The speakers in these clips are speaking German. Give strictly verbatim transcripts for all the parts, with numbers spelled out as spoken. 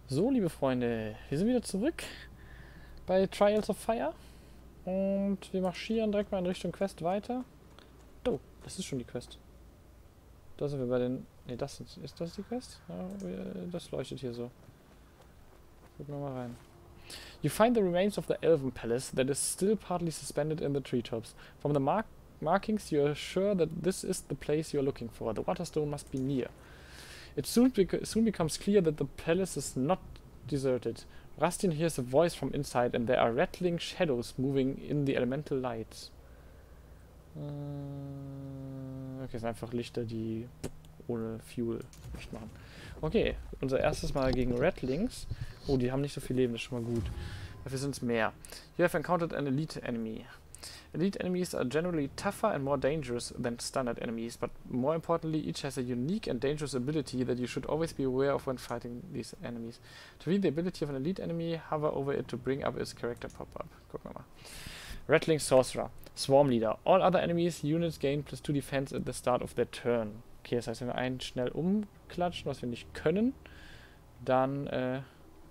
So, liebe Freunde, wir sind wieder zurück bei Trials of Fire und wir marschieren direkt mal in Richtung Quest weiter. Oh, das ist schon die Quest. Da sind wir bei den... Ne, das ist, ist das die Quest? Ja, das leuchtet hier so. Gucken wir mal rein. You find the remains of the Elven Palace that is still partly suspended in the treetops. From the mark markings you are sure that this is the place you are looking for. The Waterstone must be near. It soon, bec soon becomes clear that the palace is not deserted. Rastin hears a voice from inside and there are rattling shadows moving in the elemental light. Äh, okay, es sind einfach Lichter, die ohne Fuel Licht machen. Okay, unser erstes Mal gegen Rattlings. Oh, die haben nicht so viel Leben, das ist schon mal gut. Dafür sind es mehr. You have encountered an elite enemy. Elite enemies are generally tougher and more dangerous than standard enemies, but more importantly, each has a unique and dangerous ability that you should always be aware of when fighting these enemies. To read the ability of an elite enemy, hover over it to bring up its character pop-up. Gucken wir mal. Rattling Sorcerer. Swarm Leader. All other enemies units gain plus two defense at the start of their turn. Okay, das heißt, wenn wir einen schnell umklatschen, was wir nicht können, dann, äh,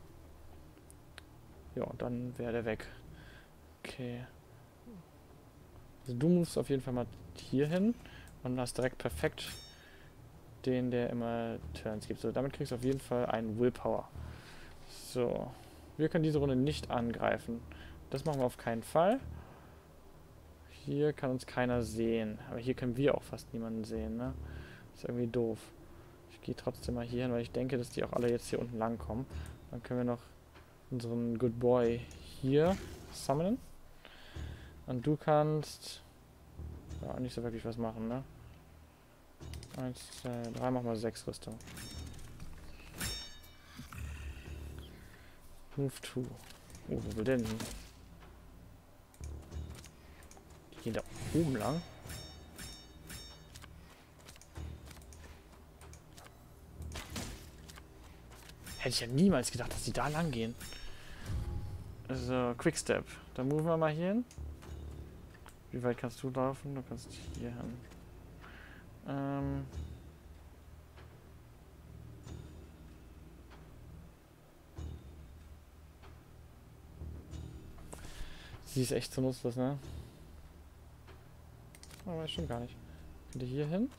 ja, dann wäre der weg. Okay. Also du musst auf jeden Fall mal hier hin und hast direkt perfekt den, der immer Turns gibt. So, damit kriegst du auf jeden Fall einen Willpower. So. Wir können diese Runde nicht angreifen. Das machen wir auf keinen Fall. Hier kann uns keiner sehen. Aber hier können wir auch fast niemanden sehen, ne? Ist irgendwie doof. Ich gehe trotzdem mal hier hin, weil ich denke, dass die auch alle jetzt hier unten lang kommen. Dann können wir noch unseren Good Boy hier summonen. Und du kannst ja nicht so wirklich was machen, ne? Eins, zwei, drei, mach mal sechs Rüstung. Move to. Oh, wo will denn? Die gehen da oben lang. Hätte ich ja niemals gedacht, dass die da lang gehen. Also, Quickstep. Dann moven wir mal hier hin. Wie weit kannst du laufen? Du kannst hier hin. Ähm. Sie ist echt zu nutzlos, ne? Aber das stimmt gar nicht. Könnte hier hin.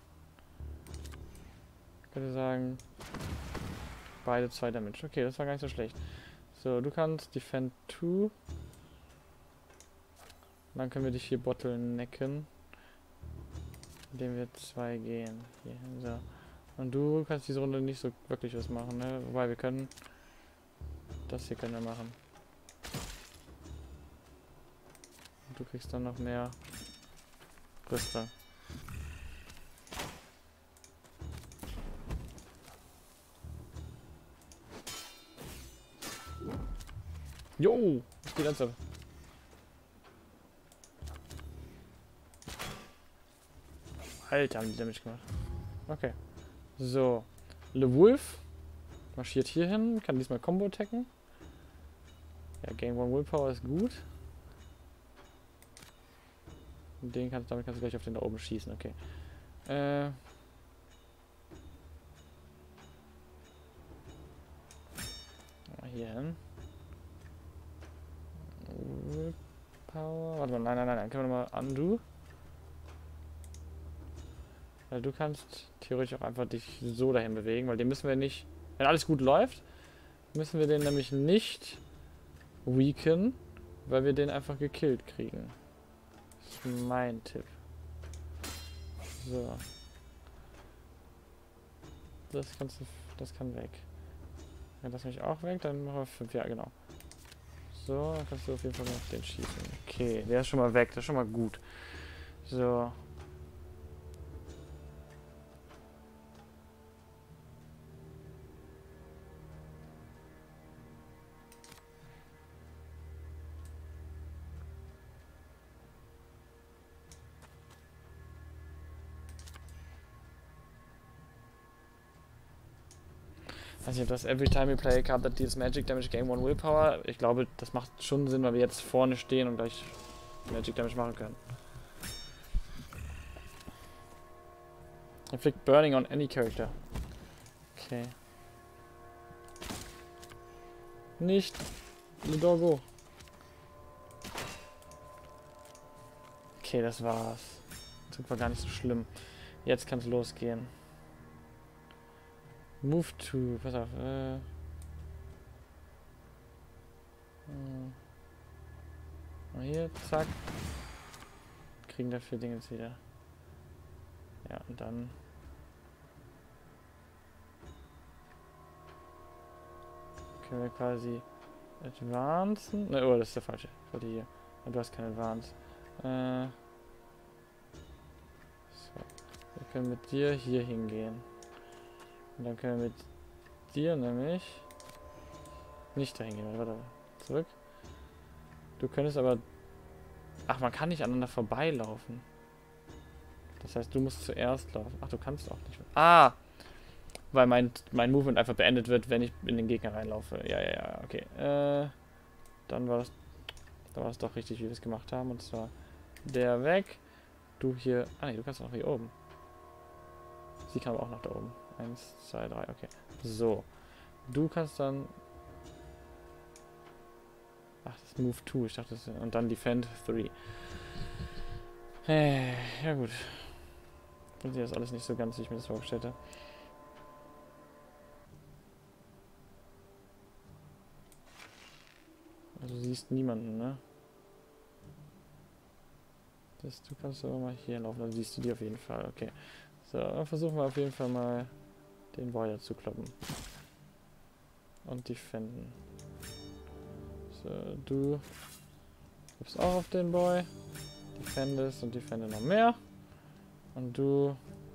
Ich könnte sagen. Beide zwei Damage. Okay, das war gar nicht so schlecht. So, du kannst Defend zwei. Dann können wir dich hier bottlenecken. Indem wir zwei gehen. Hier hin, so. Und du kannst diese Runde nicht so wirklich was machen, ne? Wobei wir können. Das hier können wir machen. Und du kriegst dann noch mehr Rüstung. Jo! Was geht jetzt ab? Alter, haben die Damage gemacht. Okay. So. Le Wolf marschiert hier hin, kann diesmal Combo attacken. Ja, Gain One Willpower ist gut. Und den kannst, damit kannst du gleich auf den da oben schießen, okay. Äh. Hier hin. Willpower. Warte mal, nein, nein, nein, nein. Können wir nochmal undo? Weil du kannst theoretisch auch einfach dich so dahin bewegen, weil den müssen wir nicht, wenn alles gut läuft, müssen wir den nämlich nicht weaken, weil wir den einfach gekillt kriegen. Das ist mein Tipp. So. Das kannst du, das kann weg. Wenn das nämlich auch weg, dann machen wir fünf, ja genau. So, dann kannst du auf jeden Fall auf den schießen. Okay, der ist schon mal weg, das ist schon mal gut. So. Ich weiß nicht, ob das every time you play a card that deals magic damage gain one willpower. Ich glaube, das macht schon Sinn, weil wir jetzt vorne stehen und gleich Magic Damage machen können. Inflict Burning on any character. Okay. Nicht. Ludoggo. Okay, das war's. Das war gar nicht so schlimm. Jetzt kann es losgehen. Move to. Pass auf. Äh. Hm. Mal hier, zack. Kriegen dafür Dinge jetzt wieder. Ja, und dann. Können wir quasi advancen. Ne, oh, das ist der falsche. Ich wollte hier. Du hast kein Advance. Äh. So. Wir können mit dir hier hingehen. Und dann können wir mit dir nämlich nicht dahin gehen. Warte, zurück. Du könntest aber... Ach, man kann nicht aneinander vorbeilaufen. Das heißt, du musst zuerst laufen. Ach, du kannst auch nicht. Ah! Weil mein, mein Movement einfach beendet wird, wenn ich in den Gegner reinlaufe. Ja, ja, ja, okay. Äh, dann war das... Dann war es doch richtig, wie wir es gemacht haben. Und zwar der weg. Du hier... Ah, nee, du kannst noch hier oben. Sie kann aber auch nach da oben. Eins, zwei, drei, okay. So. Du kannst dann... Ach, das ist Move zwei. Ich dachte, das ist... Und dann Defend drei. Äh, ja gut. Und hier ist alles nicht so ganz, wie ich mir das vorgestellt habe. Also du siehst niemanden, ne? Das, du kannst aber mal hier laufen, dann siehst du die auf jeden Fall. Okay. So, dann versuchen wir auf jeden Fall mal den Warrior zu kloppen. Und defenden. So, du bist auch auf den Boy. Defendest und defende noch mehr. Und du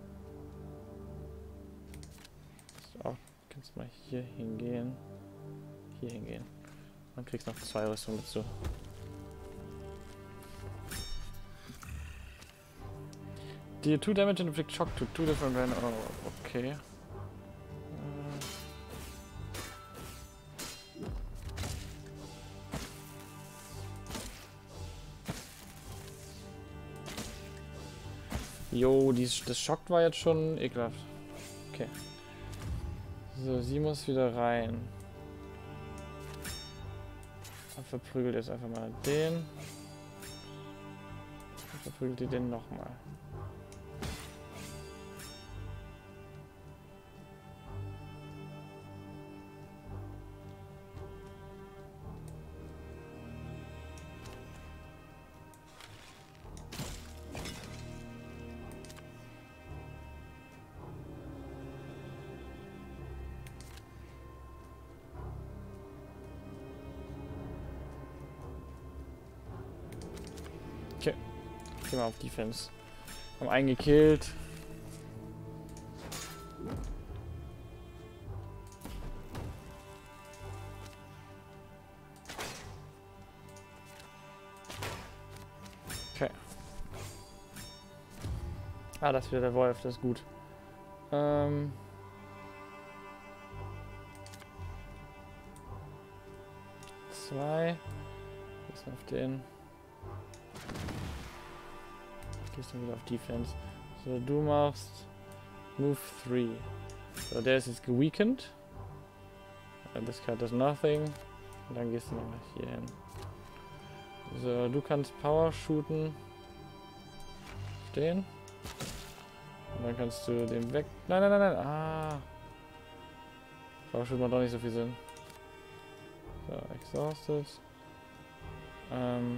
auch, kannst mal hier hingehen. Hier hingehen. Dann kriegst du noch zwei Rüstungen dazu. Deal two damage and inflict shock to two different random. Oh, okay. Jo, dies, das schockt war jetzt schon ekelhaft. Okay. So, sie muss wieder rein. Dann verprügelt jetzt einfach mal den. Dann verprügelt die den nochmal. Okay. Gehen wir auf Defense. Haben einen gekillt. Okay. Ah, das ist wieder der Wolf, das ist gut. Ähm. Zwei. Gehst auf den. Gehst dann wieder auf Defense. So, du machst Move drei. So, der ist jetzt geweakened. This card does nothing. Und dann gehst du nochmal hier hin. So, du kannst Power shooten. Stehen. Und dann kannst du den weg... Nein, nein, nein, nein. Ah. Power shoot macht doch nicht so viel Sinn. So, exhausted. Ähm...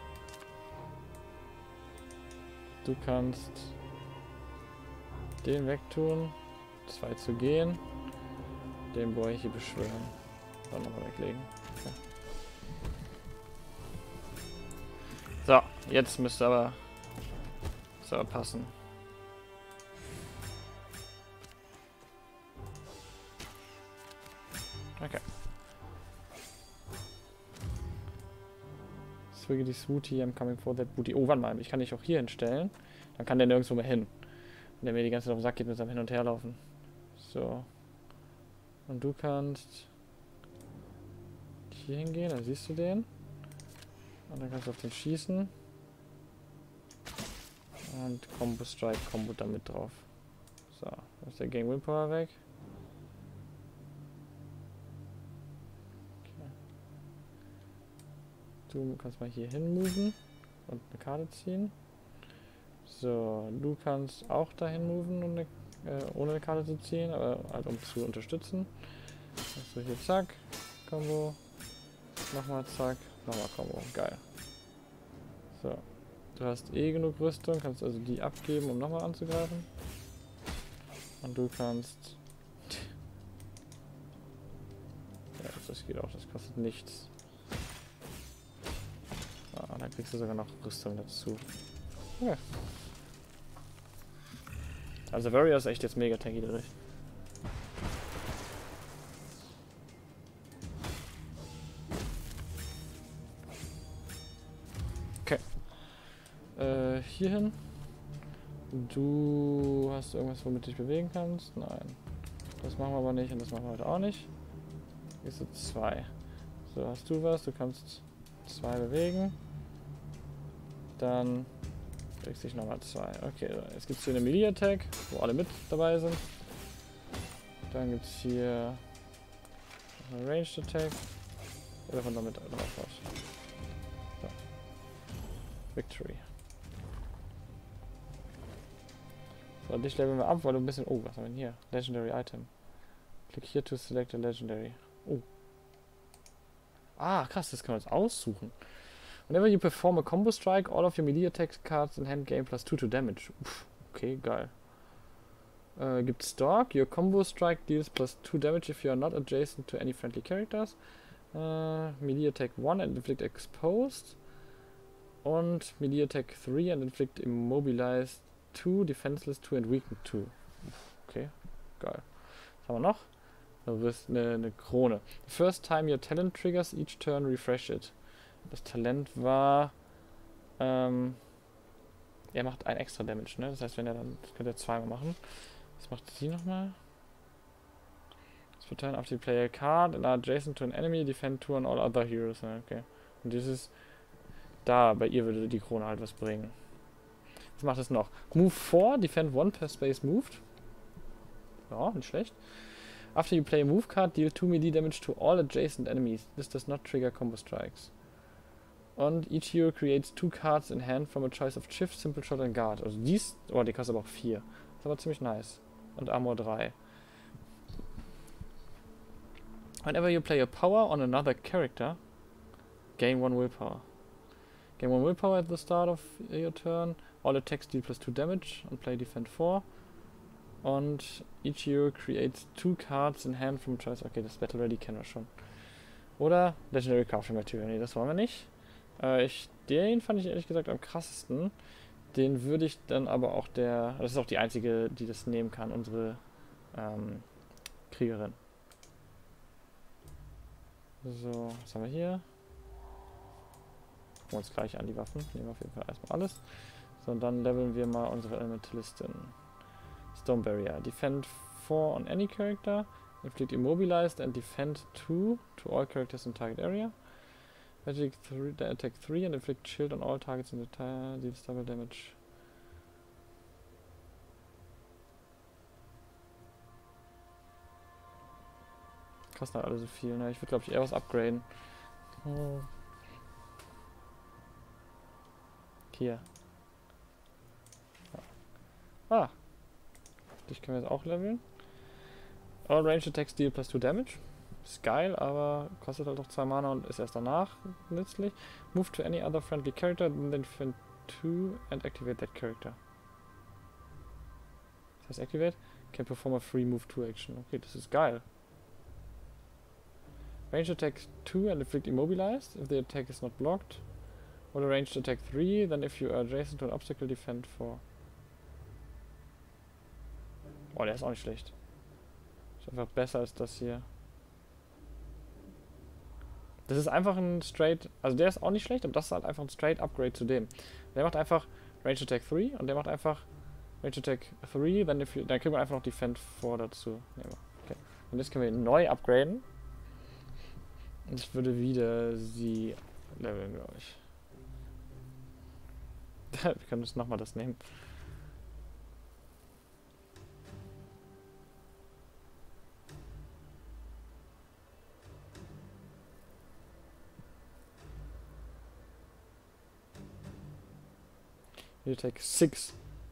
Du kannst den wegtun, zwei zu gehen, den Boy hier beschwören, dann nochmal weglegen. Okay. So, jetzt müsste aber, müsste aber passen. Okay. Die Swooty, I'm coming for that booty. Oh, warte mal, ich kann dich auch hier hinstellen. Dann kann der nirgendwo mehr hin. Und der mir die ganze Zeit auf den Sack geht mit seinem Hin- und Herlaufen. So. Und du kannst hier hingehen, dann siehst du den. Und dann kannst du auf den schießen. Und Combo Strike, Combo damit drauf. So, da ist der Gang Willpower weg. Okay. Du kannst mal hier hin moven und eine Karte ziehen. So, du kannst auch dahin moven, und eine, äh, ohne eine Karte zu ziehen, aber halt um zu unterstützen. Also hier zack, Combo, nochmal zack, nochmal Combo, geil. So, du hast eh genug Rüstung, kannst also die abgeben, um nochmal anzugreifen. Und du kannst... Ja, das geht auch, das kostet nichts. Ah, dann kriegst du sogar noch Rüstung dazu. Okay. Also Warrior ist echt jetzt mega tanky dadurch. Okay. Äh, hierhin. Du hast irgendwas, womit du dich bewegen kannst? Nein. Das machen wir aber nicht und das machen wir heute auch nicht. Hier sind zwei. So, hast du was? Du kannst zwei bewegen. Dann bewegt sich nochmal zwei. Okay, jetzt gibt es hier eine Melee Attack, wo alle mit dabei sind. Dann gibt es hier eine Ranged Attack. Oder von damit drauf raus. So. Victory. So, dich leveln wir ab, weil du ein bisschen... Oh, was haben wir denn hier? Legendary Item. Click here to select a Legendary. Oh. Ah, krass, das können wir uns aussuchen. Whenever you perform a combo strike, all of your melee attack cards in hand gain plus two to damage. Uff, okay, geil. Äh, gibt Stalk. Your combo strike deals plus two damage if you are not adjacent to any friendly characters. Äh, melee attack one and inflict exposed. Und melee attack three and inflict immobilized two, defenseless two and weakened two. Okay, geil. Was haben wir noch? Eine, eine Krone. The first time your talent triggers each turn, refresh it. Das Talent war, ähm, er macht ein extra Damage, ne? Das heißt, wenn er dann, das könnte er zweimal machen. Was macht sie nochmal? This turn after you play a card and are adjacent to an enemy, defend two on all other heroes. Okay. Und dieses, da, bei ihr würde die Krone halt was bringen. Was macht es noch? Move four, defend one per space moved. Ja, nicht schlecht. After you play a move card, deal two melee damage to all adjacent enemies. This does not trigger combo strikes. Und each hero creates two cards in hand from a choice of Shift, Simple Shot and Guard. Also dies, oh, die kostet aber auch vier. Ist aber ziemlich nice. Und Armor drei. Whenever you play a power on another character, gain one willpower. Gain one willpower at the start of your turn. All attacks deal plus two damage and play defend four. Und each hero creates two cards in hand from a choice. Okay, das Battle Ready kennen wir schon. Oder Legendary Crafting Material. Nee, das wollen wir nicht. Äh, ich, den fand ich ehrlich gesagt am krassesten. Den würde ich dann aber auch der... Das ist auch die einzige, die das nehmen kann, unsere ähm, Kriegerin. So, was haben wir hier? Gucken wir uns gleich an die Waffen. Nehmen wir auf jeden Fall erstmal alles. So, und dann leveln wir mal unsere Elementalistin. Stone Barrier. Defend four on any character. Inflict immobilized and defend two to all characters in target area. Magic three, attack three and inflict shield on all targets in the tire. Deals double damage. Kosten halt alle so viel, ne? Ich würde glaube ich eher was upgraden. Oh. Hier. Ah. Dich können wir jetzt auch leveln. All range attacks deal plus two damage. Ist geil, aber kostet halt auch zwei Mana und ist erst danach nützlich. Move to any other friendly character, then defend two and activate that character. Das heißt activate? Can perform a free move two action. Okay, das ist geil. Range attack two and inflict immobilized if the attack is not blocked. Or ranged attack three, then if you are adjacent to an obstacle, defend four. Oh, der ist auch nicht schlecht. Ist einfach besser als das hier. Das ist einfach ein straight, also der ist auch nicht schlecht, aber das ist halt einfach ein straight Upgrade zu dem. Der macht einfach Range Attack drei und der macht einfach Range Attack drei, dann, dann kriegen wir einfach noch Defend vier dazu. Okay. Und jetzt können wir ihn neu upgraden. Und ich würde wieder sie leveln, glaube ich. Wir können uns nochmal das nehmen. You take six.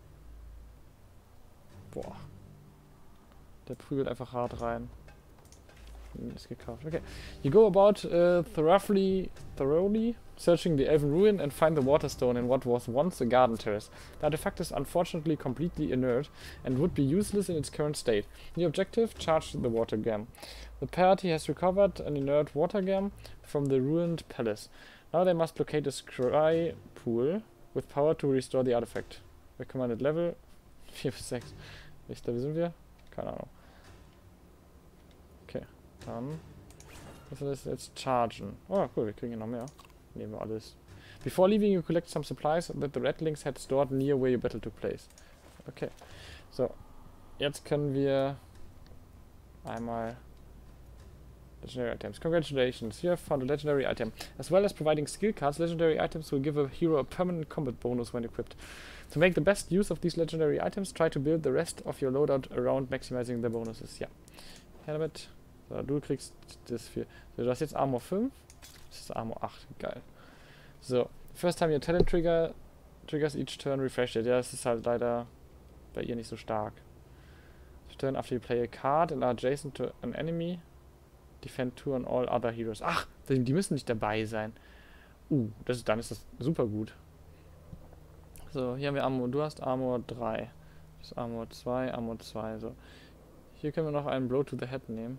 Boah. Der prügelt einfach hart rein. Ist gekauft. Okay. You go about uh, thoroughly, thoroughly searching the Elven Ruin and find the Waterstone in what was once a garden terrace. The artifact is unfortunately completely inert and would be useless in its current state. The objective: charge the water gem. The party has recovered an inert water gem from the ruined palace. Now they must locate a scry pool with power to restore the artifact. Recommended Level vier bis sechs. Welches Level sind wir? Keine Ahnung. Okay, dann müssen wir das jetzt chargen. Oh cool, wir kriegen hier noch mehr. Nehmen wir alles. Before leaving you collect some supplies that the Redlings had stored near where your battle took place. Okay, so. Jetzt können wir einmal Legendary Items. Congratulations, you have found a legendary item. As well as providing skill cards, legendary items will give a hero a permanent combat bonus when equipped. To make the best use of these legendary items, try to build the rest of your loadout around maximizing the bonuses. Ja. Her damit. So, du kriegst das für. So, du hast jetzt Armor fünf. Das ist Armor acht. Geil. So. First time your talent trigger triggers each turn refreshed. Ja, das ist halt leider bei ihr nicht so stark. Turn after you play a card and are adjacent to an enemy. Defend two on all other heroes. Ach, die, die müssen nicht dabei sein. Uh, das ist, dann ist das super gut. So, hier haben wir Armor. Du hast Armor drei. Das ist Armor zwei, Armor zwei. So. Hier können wir noch einen Blow to the Head nehmen.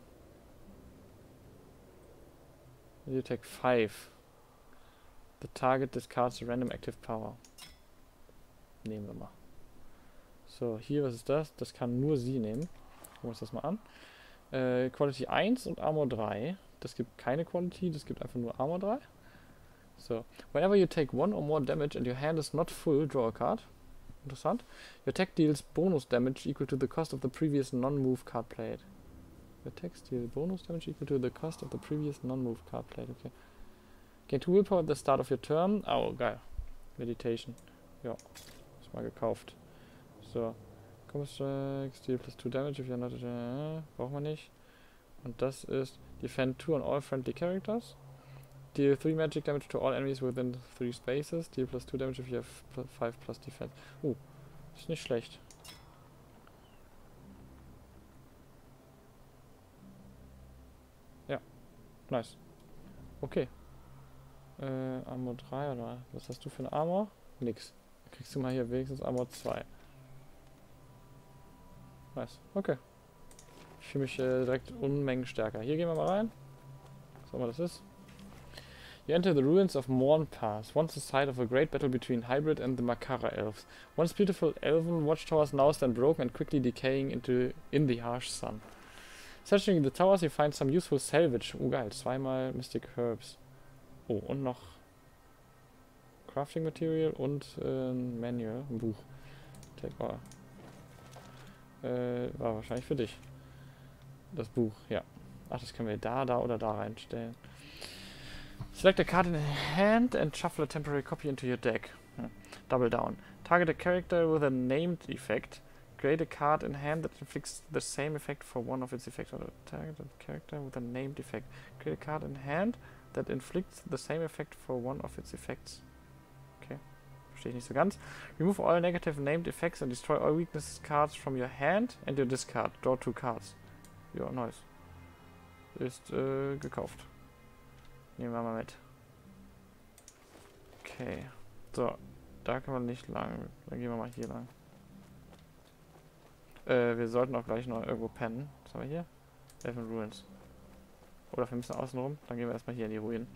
You take five. The target discards a random active power. Nehmen wir mal. So, hier, was ist das? Das kann nur sie nehmen. Gucken wir uns das mal an. Äh, Quality eins und Armor drei. Das gibt keine Quality, das gibt einfach nur Armor drei. So. Whenever you take one or more damage and your hand is not full, draw a card. Interessant. Your attack deals bonus damage equal to the cost of the previous non-move card played. Your attacks deal bonus damage equal to the cost of the previous non-move card played. Okay. Gain two willpower at the start of your turn. Oh, geil. Meditation. Ja. Ist mal gekauft. So. Construct, deal plus two damage if you're not... Äh, brauchen wir nicht. Und das ist Defend two on all friendly characters. Deal three magic damage to all enemies within three spaces. Deal plus two damage if you have five plus defense. Uh, ist nicht schlecht. Ja, nice. Okay. Äh, Armor drei oder was hast du für eine Armor? Nix. Dann kriegst du mal hier wenigstens Armor zwei. Nice. Okay. Ich fühle mich äh, direkt Unmengen stärker. Hier gehen wir mal rein. Was auch immer das ist. You enter the ruins of Morn Pass, once the site of a great battle between Hybrid and the Makara elves. Once beautiful elven watchtowers now stand broken and quickly decaying into in the harsh sun. Searching the towers you find some useful salvage. Oh geil, zweimal Mystic Herbs. Oh, und noch Crafting Material und äh, ein Manual, ein Buch. Take all. Äh, war wahrscheinlich für dich. Das Buch, ja. Ach, das können wir da, da oder da reinstellen. Select a card in hand and shuffle a temporary copy into your deck. Hm. Double down. Target a character with a named effect. Create a card in hand that inflicts the same effect for one of its effects. Or target a character with a named effect. Create a card in hand that inflicts the same effect for one of its effects. Okay. Verstehe ich nicht so ganz. Remove all negative named effects and destroy all weakness cards from your hand and your discard. Draw two cards. Ja, nice. Ist äh, gekauft. Nehmen wir mal mit. Okay. So. Da kann man nicht lang. Dann gehen wir mal hier lang. Äh, wir sollten auch gleich noch irgendwo pennen. Was haben wir hier? Elven Ruins. Oder wir müssen außen rum. Dann gehen wir erstmal hier in die Ruinen.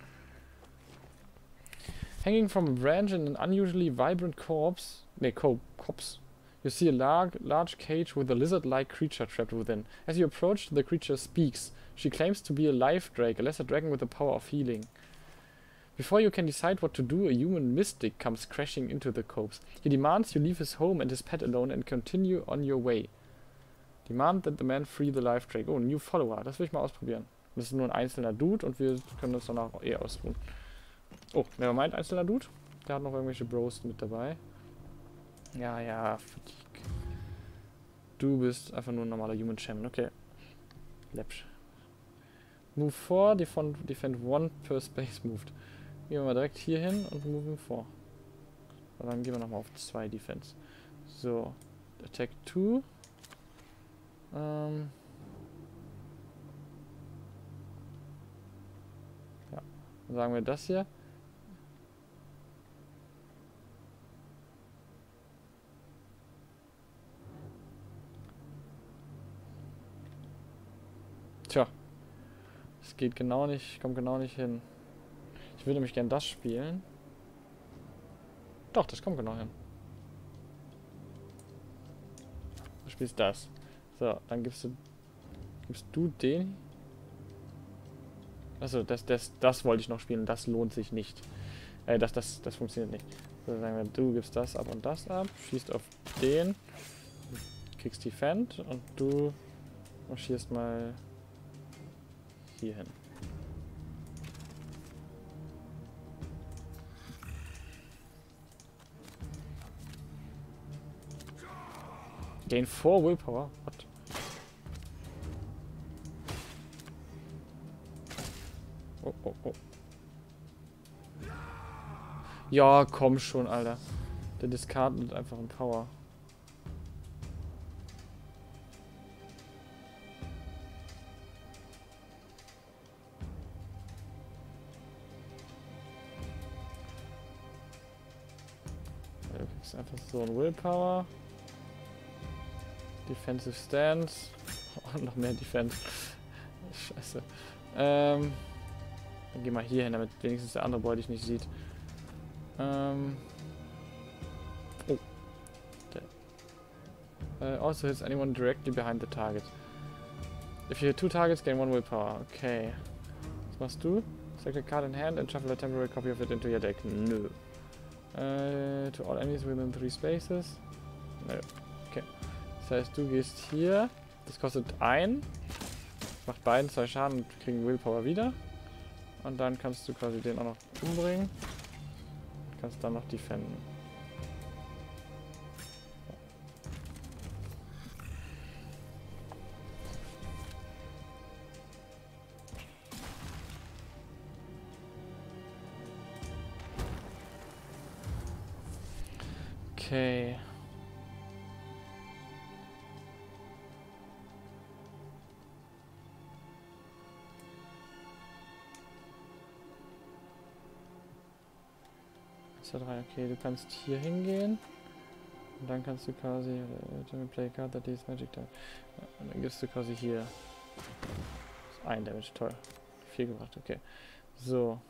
Hanging from a branch in an unusually vibrant corpse. Ne, corpse. You see a large, large cage with a lizard-like creature trapped within. As you approach, the creature speaks. She claims to be a life drake, a lesser dragon with the power of healing. Before you can decide what to do, a human mystic comes crashing into the corpse. He demands you leave his home and his pet alone and continue on your way. Demand that the man free the life drake. Oh, new follower. Das will ich mal ausprobieren. Das ist nur ein einzelner Dude und wir können das danach eh ausruhen. Oh, wer meint einzelner Dude? Der hat noch irgendwelche Bros mit dabei. Ja, ja, Fatigue. Du bist einfach nur ein normaler Human Champion. Okay. Läppsch. Move four, defend, defend one per space moved. Gehen wir mal direkt hier hin und move vor. Und dann gehen wir nochmal auf zwei Defense. So. Attack zwei. Ähm. Ja. Dann sagen wir das hier. Tja. Es geht genau nicht, kommt genau nicht hin. Ich würde nämlich gern das spielen. Doch, das kommt genau hin. Du spielst das. So, dann gibst du gibst du den. Also das, das, das wollte ich noch spielen. Das lohnt sich nicht. Äh, das, das, das funktioniert nicht. So, sagen wir, du gibst das ab und das ab, schießt auf den, kriegst die Fend und du marschierst mal hier hin. Gain four Willpower? What? Oh, oh, oh. Ja, komm schon, Alter. Der Discard nimmt einfach einen Power. Ja, du kriegst einfach so ein Willpower. Defensive Stance. Oh, noch mehr Defense. Scheiße. Ähm, dann geh mal hier hin, damit wenigstens der andere Boy dich nicht sieht. Ähm. Oh. Der. Uh, also hits anyone directly behind the target. If you hit two targets, gain one willpower. Okay. Was machst du? Select a card in hand and shuffle a temporary copy of it into your deck. Nö. Uh, to all enemies within three spaces. Nö. Okay. Das heißt, du gehst hier. Das kostet ein. Macht beiden zwei Schaden und kriegen Willpower wieder. Und dann kannst du quasi den auch noch umbringen. Und kannst dann noch defenden. Okay. drei, okay, du kannst hier hingehen und dann kannst du quasi uh, play card that is magic time. Und dann gibst du quasi hier ein Damage, toll. vier gebracht, okay. So.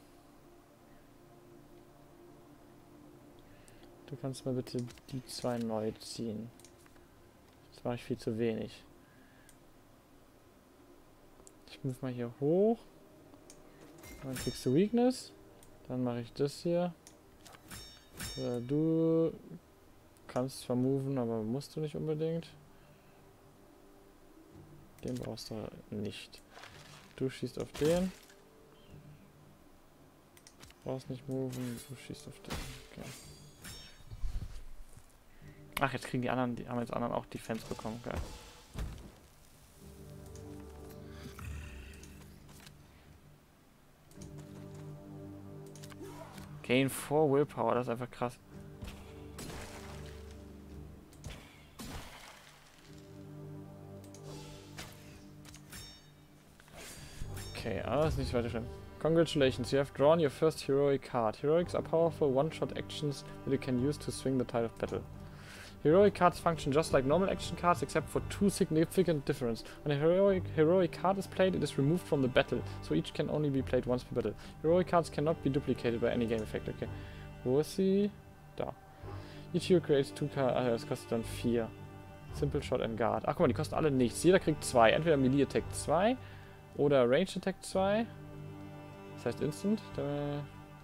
Du kannst mal bitte die zwei neu ziehen. Das mache ich viel zu wenig. Ich move mal hier hoch. Dann kriegst du Weakness. Dann mache ich das hier. Äh, du kannst zwar moven, aber musst du nicht unbedingt. Den brauchst du nicht. Du schießt auf den. Brauchst nicht moven, du schießt auf den. Okay. Ach, jetzt kriegen die anderen, die haben jetzt anderen auch Defense bekommen, geil. Gain four Willpower, das ist einfach krass. Okay, aber das ist nicht weiter schlimm. Congratulations, you have drawn your first heroic card. Heroics are powerful one-shot actions that you can use to swing the tide of battle. Heroic cards function just like normal action cards, except for two significant differences. When a heroic, heroic card is played, it is removed from the battle, so each can only be played once per battle. Heroic cards cannot be duplicated by any game effect. Okay. Wo ist sie? Da. Each hero creates two cards. Ah, das kostet dann vier. Simple Shot and Guard. Ach, guck mal, die kosten alle nichts. Jeder kriegt zwei. Entweder Melee Attack zwei oder Range Attack zwei. Das heißt Instant. Da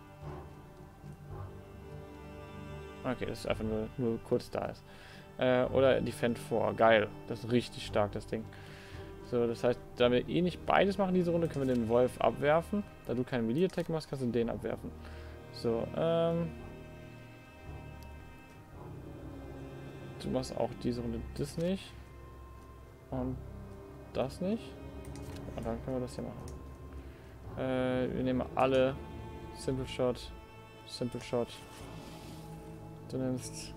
okay, das ist einfach nur, nur kurz da ist. Äh, oder Defend vier. Geil. Das ist richtig stark, das Ding. So, das heißt, da wir eh nicht beides machen diese Runde, können wir den Wolf abwerfen. Da du keinen Melee-Attack machst, kannst du den abwerfen. So, ähm... du machst auch diese Runde das nicht. Und das nicht. Und dann können wir das hier machen. Äh, wir nehmen alle Simple Shot, Simple Shot Du nimmst...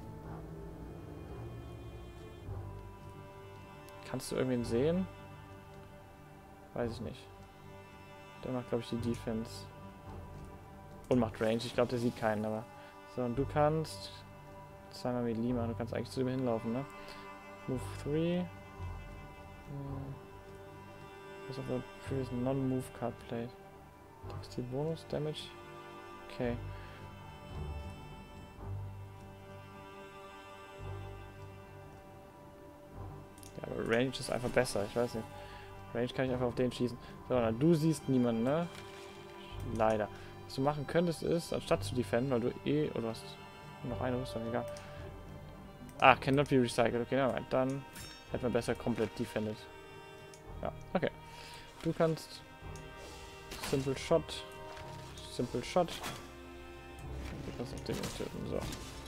Kannst du irgendwen sehen? Weiß ich nicht. Der macht, glaube ich, die Defense. Und macht Range. Ich glaube, der sieht keinen, aber... So, und du kannst... Zweimal mit Lima. Du kannst eigentlich zu dem hinlaufen, ne? Move three. Was auf der previous non-move card played. Textil Bonus Damage. Okay. Ja, aber Range ist einfach besser. Ich weiß nicht. Range kann ich einfach auf den schießen. So, na, du siehst niemanden, ne? Leider. Was du machen könntest ist, anstatt zu defenden, weil du eh... Oder hast noch eine Rüstung, egal. Ah, cannot be recycled. Okay, nein, dann hätten wir besser komplett defended. Ja, okay. Du kannst Simple Shot. Simple Shot. Du kannst auch den töten. So.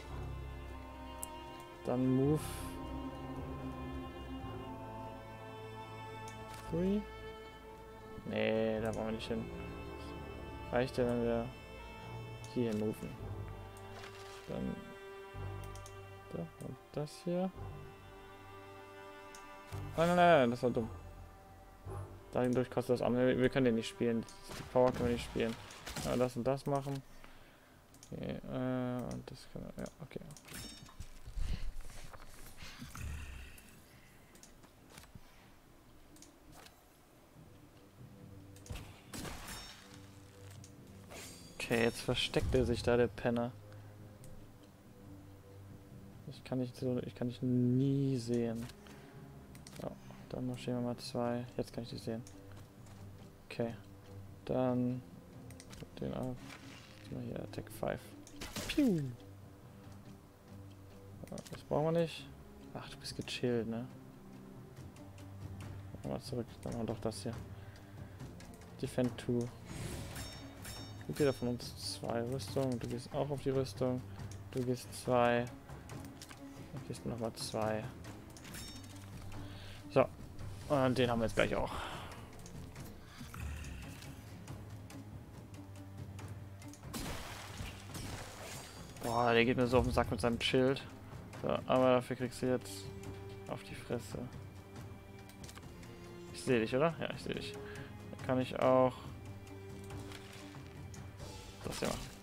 Dann Move. Three. Nee, da wollen wir nicht hin. Reicht ja, wenn wir hier hin moven. Dann da und das hier. Nein, nein, nein, das war dumm. Dadurch kostet das auch. Wir, wir können den nicht spielen. Die Power können wir nicht spielen. Ja, das und das machen. Okay, äh, und das können wir. Ja, okay. Okay, jetzt versteckt er sich da, der Penner. Ich kann nicht so, ich kann dich nie sehen. So, dann marschieren wir mal zwei. Jetzt kann ich dich sehen. Okay. Dann den auf. Mal hier Attack fünf. Piu. So, das brauchen wir nicht. Ach, du bist gechillt, ne? Mal zurück. Dann machen wir doch das hier. Defend zwei. Gibt jeder von uns zwei Rüstungen. Du gehst auch auf die Rüstung. Du gehst zwei. Du gehst nochmal zwei. So. Und den haben wir jetzt gleich auch. Boah, der geht mir so auf den Sack mit seinem Schild. So, aber dafür kriegst du jetzt auf die Fresse. Ich sehe dich, oder? Ja, ich sehe dich. Dann kann ich auch das hier machen.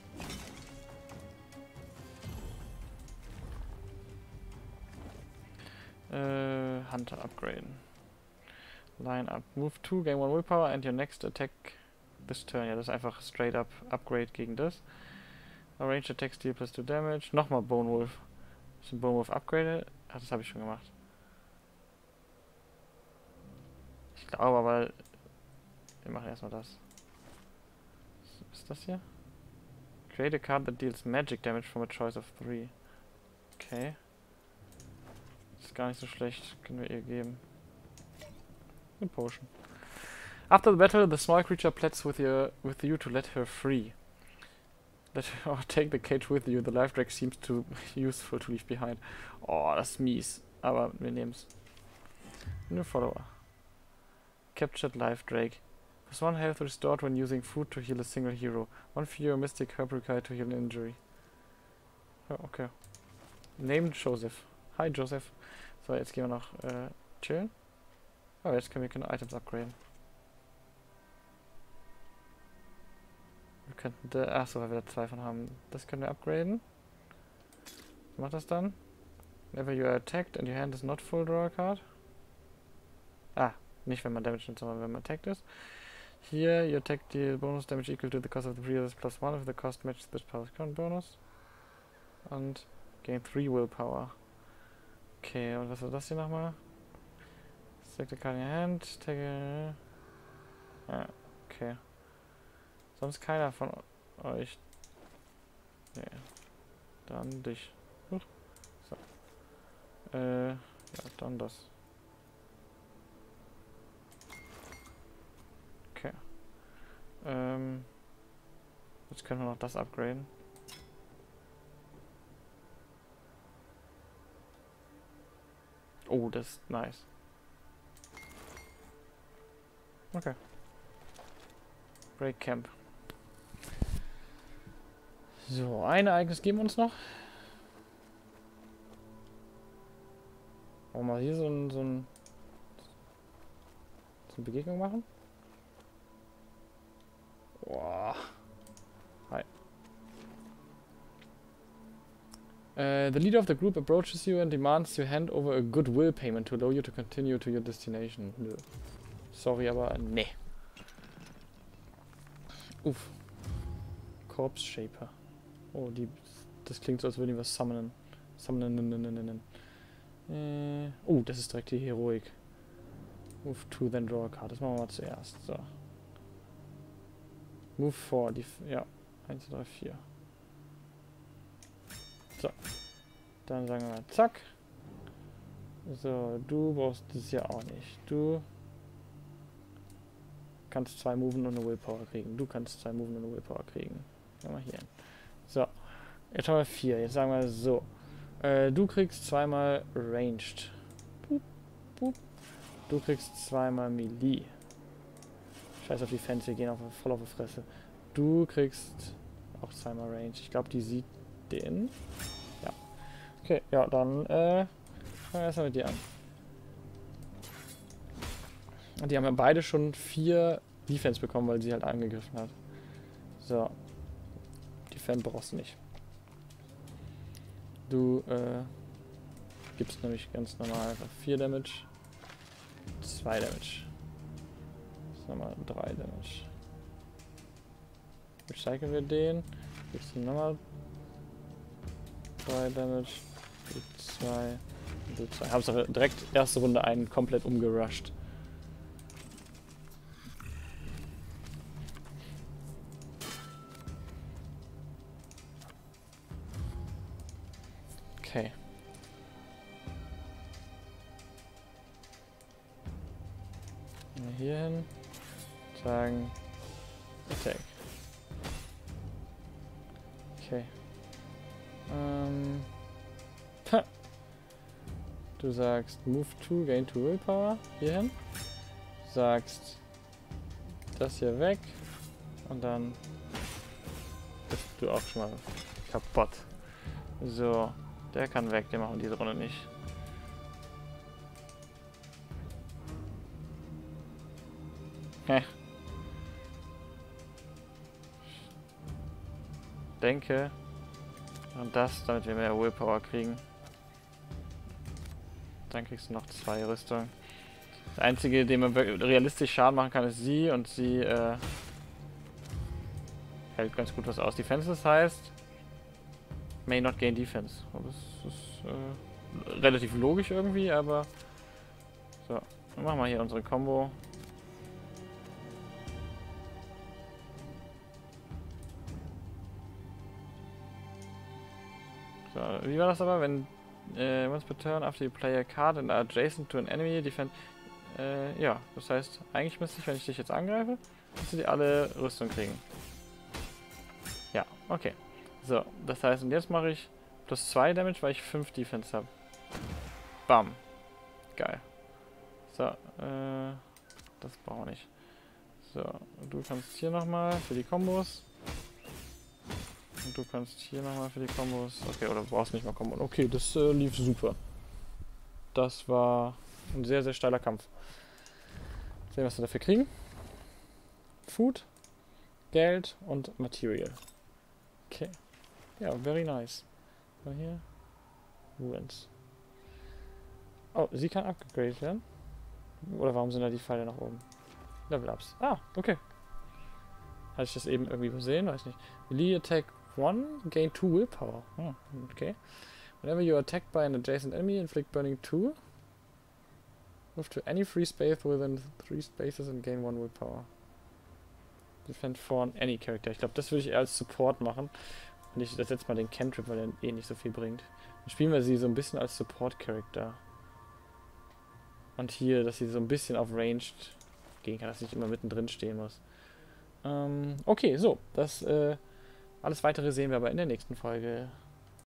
Äh, Hunter upgraden. Line up. Move two, gain one willpower and your next attack this turn. Ja, das ist einfach straight up Upgrade gegen das. Arrange attack deal plus two damage. Nochmal Bone Wolf. Ist ein Bone Wolf Upgrade? Ach, das habe ich schon gemacht. Ich glaube aber, wir machen erstmal das. Was ist das hier? Create a card that deals magic damage from a choice of three. Okay. Ist gar nicht so schlecht. Können wir ihr geben. Eine Potion. After the battle, the small creature pleads with you, with you to let her free. Let her or take the cage with you. The life drag seems too useful to leave behind. Oh, das ist mies. Aber wir nehmen's. New follower. Captured life drake. Plus one health restored when using food to heal a single hero. One fewer mystic herb required to heal an injury. Oh, okay. Named Joseph. Hi Joseph. So, jetzt gehen wir noch äh, chillen. Oh, jetzt können wir keine Items upgraden. Wir könnten da. Achso, weil wir da zwei von haben. Das können wir upgraden. Was macht das dann? Whenever you are attacked and your hand is not full, draw a card. Ah, nicht wenn man Damage nimmt, sondern wenn man attacked ist. Here, you attack deal bonus damage equal to the cost of the previous plus one if the cost matches the power's current bonus. Und gain three willpower. Okay, und was war das hier nochmal? Select a card in your hand, take a... Ah, okay. Sonst keiner von euch. Nee. Dann dich. Huch. So. Äh, ja, dann das. Okay. Ähm. Jetzt können wir noch das upgraden. Oh, das ist nice. Okay. Break Camp. So, ein Ereignis geben wir uns noch. Wollen wir mal hier so ein, so ein so eine Begegnung machen? Boah. Hi. Uh, the leader of the group approaches you and demands you hand over a goodwill payment to allow you to continue to your destination. Nö. Sorry, aber nee. Uff. Corpse Shaper. Oh, die. Das klingt so, als würden die was summonen. Summonen. Äh, oh, das ist direkt die Heroik. Move to, then draw a card. Das machen wir mal zuerst. So. Move four. Die, ja. eins, zwei, drei, vier. So. Dann sagen wir mal zack. So, du brauchst das ja auch nicht. Du kannst zwei Moven und eine Willpower kriegen. Du kannst zwei Moven und eine Willpower kriegen. Gehen wir hier hin. So. Jetzt haben wir vier. Jetzt sagen wir so. Äh, du kriegst zweimal Ranged. Boop, boop. Du kriegst zweimal Melee. Scheiß auf die Fans, wir gehen auf, voll auf die Fresse. Du kriegst auch zweimal Range. Ich glaube, die sieht den. Ja. Okay, ja, dann äh, fangen wir erstmal mit dir an. Und die haben ja beide schon vier Defense bekommen, weil sie halt angegriffen hat. So. Die Fan brauchst du nicht. Du äh, gibst nämlich ganz normal einfach vier Damage. zwei Damage. Das ist nochmal drei Damage. Recyceln wir den. Gibst du nochmal drei Damage. Du zwei. Du zwei. Hab's auch direkt erste Runde einen komplett umgerusht. Okay. Hier hin. Sagen. Attack. Okay. Ähm. Ha. Du sagst Move to, Gain to Willpower. Hier hin. Sagst das hier weg. Und dann bist du auch schon mal kaputt. So. Der kann weg, den machen wir diese Runde nicht. Hä. Denke. Und das, damit wir mehr Willpower kriegen. Dann kriegst du noch zwei Rüstungen. Der einzige, dem man realistisch Schaden machen kann, ist sie. Und sie äh, hält ganz gut was aus. Defenses heißt may not gain defense. Das ist äh, relativ logisch irgendwie, aber so, dann machen wir hier unsere Combo. So, wie war das aber, wenn äh, once per turn after you play a card and are adjacent to an enemy defend äh, ja, das heißt, eigentlich müsste ich, wenn ich dich jetzt angreife, müsste die alle Rüstung kriegen. Ja, okay. So, das heißt, und jetzt mache ich plus zwei Damage, weil ich fünf Defense habe. Bam. Geil. So, äh, das brauchen wir nicht. So, du kannst hier nochmal für die Kombos. Und du kannst hier nochmal für die Kombos. Okay, oder du brauchst nicht mal Kombos. Okay, das äh, lief super. Das war ein sehr, sehr steiler Kampf. Sehen, was wir dafür kriegen. Food, Geld und Material. Okay. Ja, very nice. So hier. Ruins. Oh, sie kann upgradet werden. Oder warum sind da die Pfeile nach oben? Level-Ups. Ah, okay. Hatte ich das eben irgendwie übersehen? Weiß nicht. Melee Attack one, gain two Willpower. Hm, okay. Whenever you are attacked by an adjacent enemy, inflict burning two. Move to any free space within three spaces and gain one Willpower. Defend four on any character. Ich glaube, das würde ich eher als Support machen. Und ich setze mal den Cantrip, weil der eh nicht so viel bringt. Dann spielen wir sie so ein bisschen als Support-Charakter. Und hier, dass sie so ein bisschen auf Ranged gehen kann, dass sie nicht immer mittendrin stehen muss. Ähm, okay, so. Das, äh, alles weitere sehen wir aber in der nächsten Folge.